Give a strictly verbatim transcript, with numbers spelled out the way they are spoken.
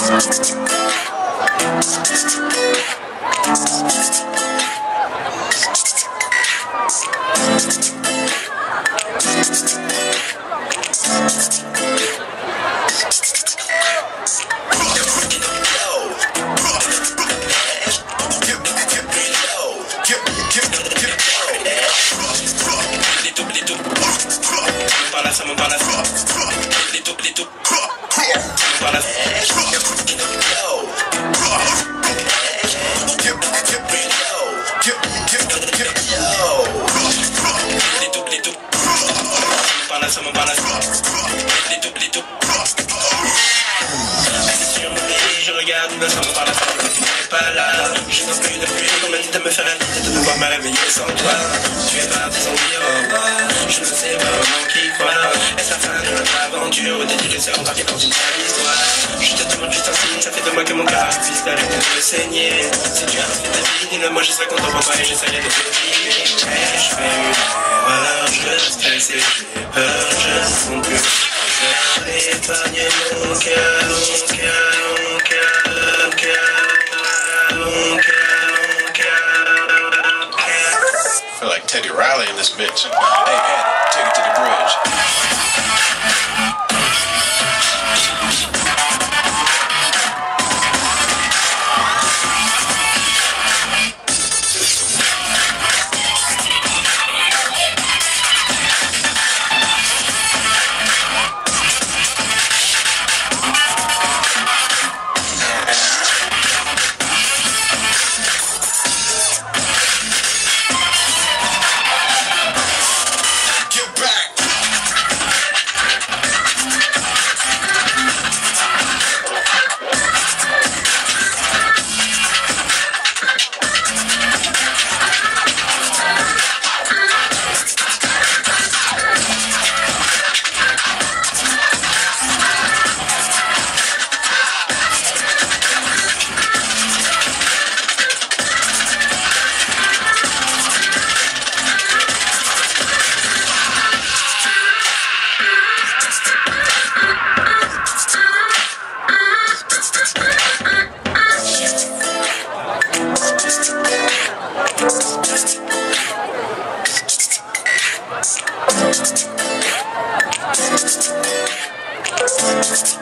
Je regarde, me semble par la fenêtre, tu n'es pas là. Je n'en plus de plus, on m'a dit de me faire la tête, de devoir me réveiller sans toi. Tu es parti sans dire au revoir, je ne sais pas vraiment qui croire. Est-ce la fin de notre aventure, ou t'es-tu laissé embarquer dans une sale histoire? Je te demande juste un signe, ça fait de moi que mon cœur puisse arrêter de saigner. Si tu as refait ta vie, dis-le moi, je serai content pour toi et j'essaierai de te dire. Mais je fais une erreur, je stresse et j'ai peur, je ne sens plus. J'ai épargné mon cœur, mon cœur, mon cœur, mon cœur, mon cœur, mon cœur. I feel like Teddy Riley in this bitch. Hey, Ed, take it to the bridge. We'll be right back.